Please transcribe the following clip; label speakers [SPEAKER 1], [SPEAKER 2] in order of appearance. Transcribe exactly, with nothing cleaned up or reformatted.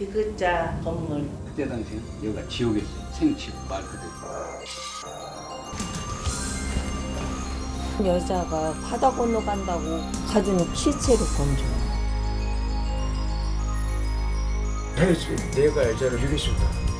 [SPEAKER 1] 디귿자 건물.
[SPEAKER 2] 그때 당시에는 여기가 지옥이었어요. 생지옥 말 그대로.
[SPEAKER 3] 여자가 바다 건너간다고 가진 시체를 건져.
[SPEAKER 4] 해야지. 내가 여자를 죽였습니다.